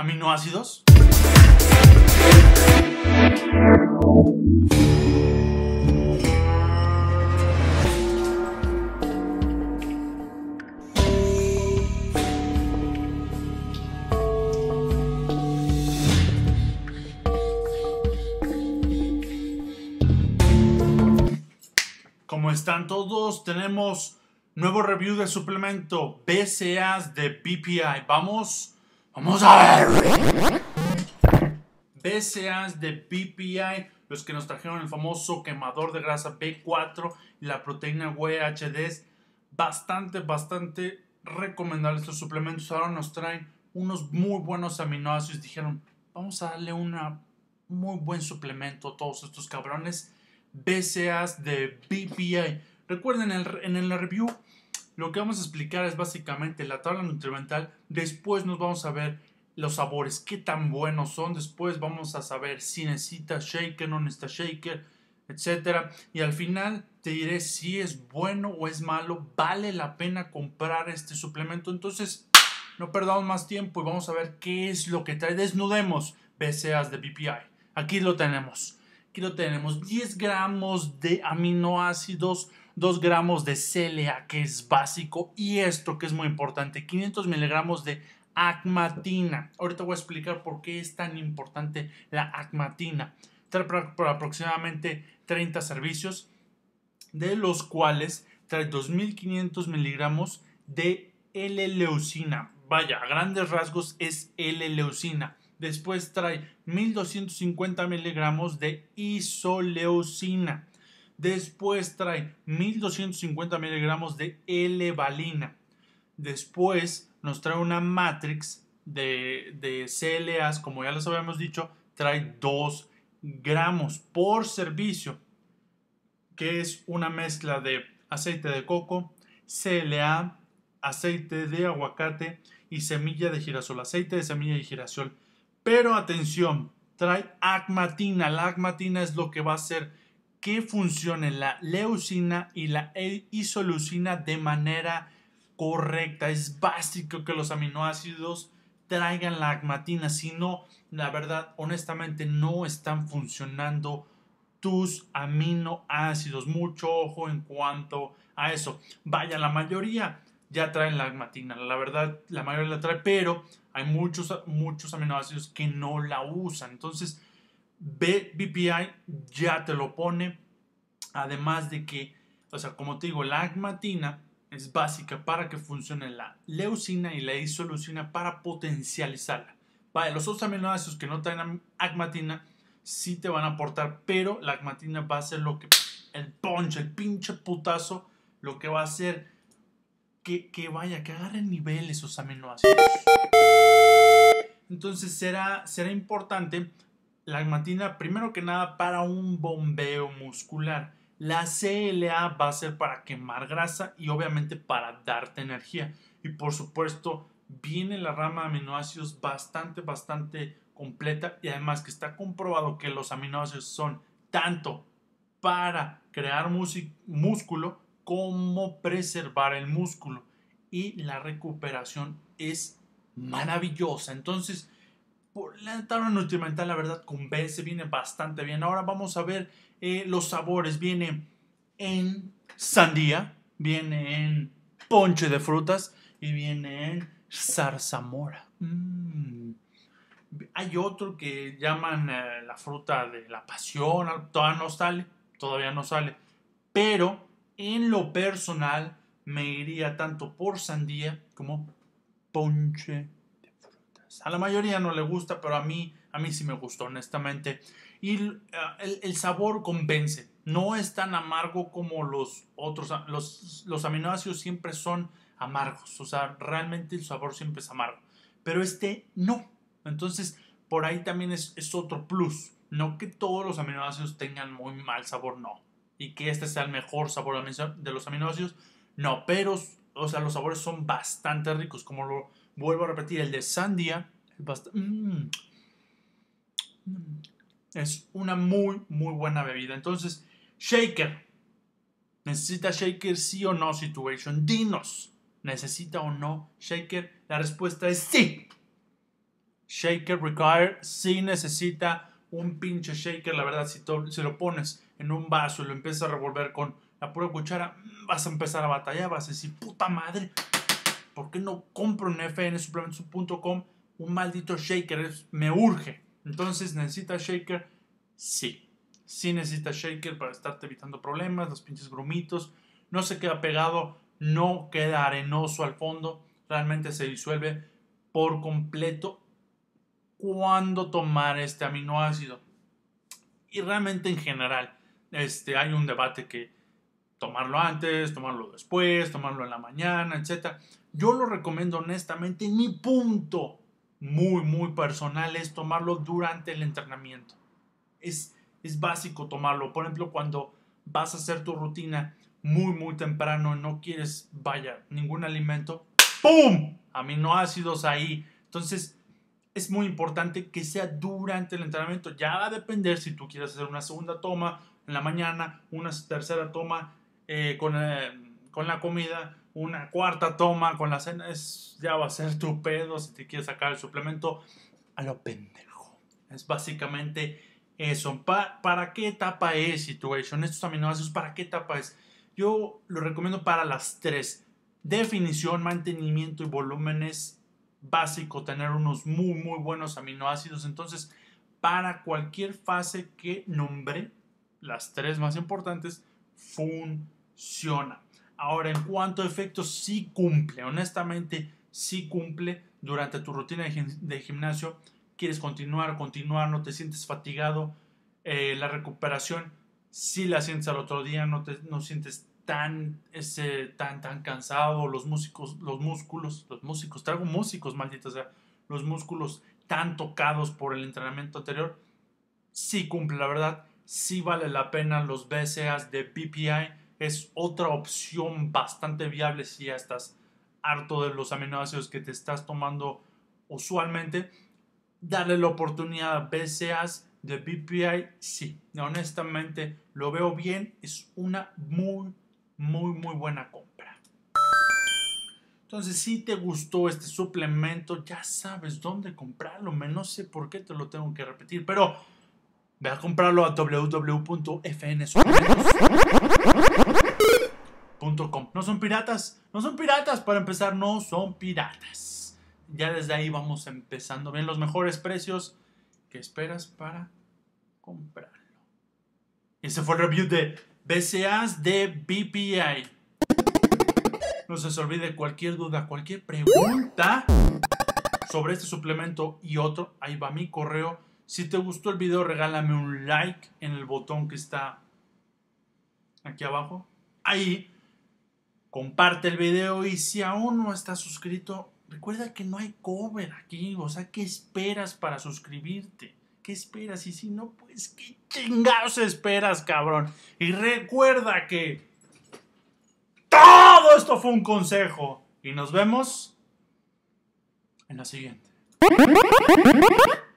aminoácidos. ¿Cómo están todos? Tenemos nuevo review del suplemento BCAAs de BPI. Vamos a ver. BCAAs de BPI, los que nos trajeron el famoso quemador de grasa B4 y la proteína WHD. Es bastante recomendable estos suplementos. Ahora nos traen unos muy buenos aminoácidos. Dijeron, vamos a darle un muy buen suplemento a todos estos cabrones. BCAAs de BPI. Recuerden, en el review lo que vamos a explicar es básicamente la tabla nutrimental. Después nos vamos a ver los sabores, qué tan buenos son. Después vamos a saber si necesita shaker, no necesita shaker, etc. Y al final te diré si es bueno o es malo. Vale la pena comprar este suplemento. Entonces no perdamos más tiempo y vamos a ver qué es lo que trae. Desnudemos BCAAs de BPI. Aquí lo tenemos. 10 gramos de aminoácidos, 2 gramos de CLA, que es básico, y esto que es muy importante, 500 miligramos de acmatina. Ahorita voy a explicar por qué es tan importante la acmatina. Trae por aproximadamente 30 servicios, de los cuales trae 2500 miligramos de L-leucina. Vaya, a grandes rasgos es L-leucina. Después trae 1250 miligramos de isoleucina. Después trae 1250 miligramos de L-valina. Después nos trae una matrix de CLAs, como ya les habíamos dicho, trae 2 gramos por servicio, que es una mezcla de aceite de coco, CLA, aceite de aguacate y semilla de girasol, aceite de semilla de girasol. Pero atención, trae acmatina. La acmatina es lo que va a hacer que funcione la leucina y la isoleucina de manera correcta. Es básico que los aminoácidos traigan la acmatina. Si no, la verdad, honestamente, no están funcionando tus aminoácidos. Mucho ojo en cuanto a eso. Vaya, la mayoría ya traen la acmatina. La verdad, la mayoría la trae, pero hay muchos aminoácidos que no la usan. Entonces, BPI ya te lo pone. Además de que, o sea, como te digo, la acmatina es básica para que funcione la leucina y la isoleucina para potencializarla. Vale, los otros aminoácidos que no traen acmatina sí te van a aportar, pero la acmatina va a ser lo que, el punch, el pinche putazo, lo que va a hacer que agarren nivel esos aminoácidos. Entonces será importante la acmatina, primero que nada, para un bombeo muscular. La CLA va a ser para quemar grasa y obviamente para darte energía. Y por supuesto viene la rama de aminoácidos bastante completa, y además que está comprobado que los aminoácidos son tanto para crear músculo como preservar el músculo, y la recuperación es maravillosa. Entonces, por la tabla nutrimental, la verdad, convence, viene bastante bien. Ahora vamos a ver los sabores. Viene en sandía, viene en ponche de frutas y viene en zarzamora. Hay otro que llaman la fruta de la pasión. Todavía no sale. Pero en lo personal me iría tanto por sandía como ponche. A la mayoría no le gusta, pero a mí sí me gustó, honestamente. Y el sabor convence. No es tan amargo como los otros. Los aminoácidos siempre son amargos. O sea, realmente el sabor siempre es amargo. Pero este no. Entonces, por ahí también es otro plus. No que todos los aminoácidos tengan muy mal sabor, no. Y que este sea el mejor sabor de los aminoácidos, no. Pero, o sea, los sabores son bastante ricos. Como lo vuelvo a repetir, el de sandía es una muy buena bebida. Entonces, shaker. ¿Necesita shaker sí o no, Situation? Dinos, ¿necesita o no shaker? La respuesta es sí. Shaker required. Sí necesita un pinche shaker. La verdad, si lo pones en un vaso y lo empiezas a revolver con la pura cuchara, vas a empezar a batallar. Vas a decir, puta madre, ¿por qué no compro en fnsuplementos.com un maldito shaker? Me urge. Entonces, ¿necesitas shaker? Sí. Sí necesitas shaker para estarte evitando problemas, los pinches grumitos. No se queda pegado, no queda arenoso al fondo. Realmente se disuelve por completo cuando tomar este aminoácido. Y realmente en general hay un debate que tomarlo antes, tomarlo después, tomarlo en la mañana, etc. Yo lo recomiendo honestamente. Mi punto muy personal es tomarlo durante el entrenamiento. Es básico tomarlo. Por ejemplo, cuando vas a hacer tu rutina muy temprano y no quieres, ningún alimento, ¡pum! Aminoácidos ahí. Entonces, es muy importante que sea durante el entrenamiento. Ya va a depender si tú quieres hacer una segunda toma en la mañana, una tercera toma con la comida, una cuarta toma con la cena. Ya va a ser tu pedo si te quieres sacar el suplemento a lo pendejo. Es básicamente eso. ¿Para qué etapa es Situation? Estos aminoácidos, ¿para qué etapa es? Yo lo recomiendo para las 3. Definición, mantenimiento y volumen. Es básico tener unos muy buenos aminoácidos. Entonces, para cualquier fase que nombre, las 3 más importantes, funciona. Ahora, en cuanto a efectos, sí cumple. Honestamente, sí cumple. Durante tu rutina de gimnasio, quieres continuar, no te sientes fatigado. La recuperación, sí la sientes al otro día, no sientes tan cansado. Los músicos, traigo músicos, malditos, o sea, los músculos tan tocados por el entrenamiento anterior, sí cumple, la verdad, sí vale la pena. Los BCAAs de BPI es otra opción bastante viable si ya estás harto de los aminoácidos que te estás tomando usualmente. Darle la oportunidad a BCAAs de BPI, sí, honestamente lo veo bien, es una muy buena compra. Entonces, si te gustó este suplemento, ya sabes dónde comprarlo. No sé por qué te lo tengo que repetir, pero ve a comprarlo a www.fnsuplementos.com. No son piratas, para empezar, no son piratas. Ya desde ahí vamos empezando. Ven los mejores precios. ¿Qué esperas para comprarlo? Ese fue el review de BCAAs de BPI. No se olvide, cualquier duda, cualquier pregunta sobre este suplemento y otro, ahí va mi correo. Si te gustó el video, regálame un like en el botón que está aquí abajo. Ahí, comparte el video y si aún no estás suscrito, recuerda que no hay cover aquí. O sea, ¿qué esperas para suscribirte? ¿Qué esperas? Y si no, pues, ¿qué chingados esperas, cabrón? Y recuerda que todo esto fue un consejo. Y nos vemos en la siguiente.